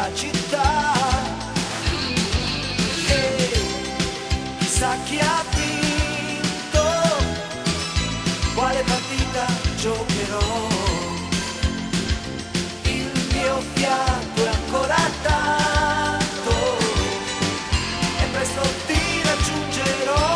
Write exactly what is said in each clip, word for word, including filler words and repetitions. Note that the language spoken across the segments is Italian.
la città. E chissà chi ha vinto, quale partita giocherò. Il mio fiato è ancora tanto e presto ti raggiungerò.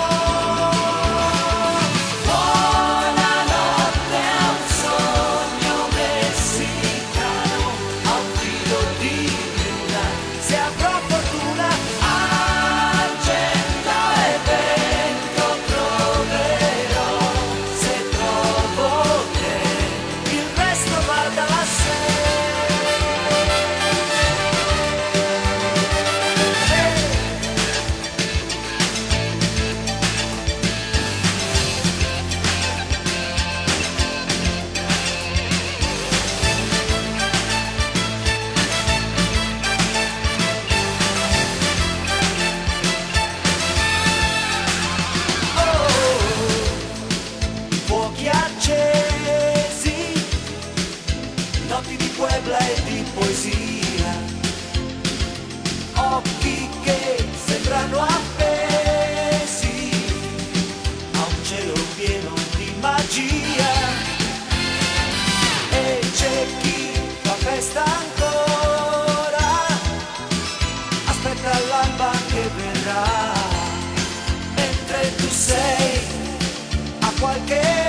Notti di Puebla e di poesia, occhi che sembrano appesi a un cielo pieno di magia. E c'è chi fa festa ancora, aspetta l'alba che verrà, mentre tu sei a qualche